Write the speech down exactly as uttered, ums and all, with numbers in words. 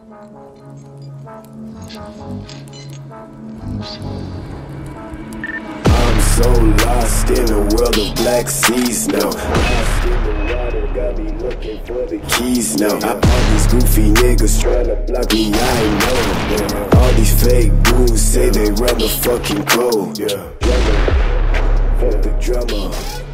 I'm so lost in a world of black seas now. Lost in the water, got me looking for the keys now. All these goofy niggas tryna block me, I know. All these fake dudes say they run the fucking code. Fuck the drama.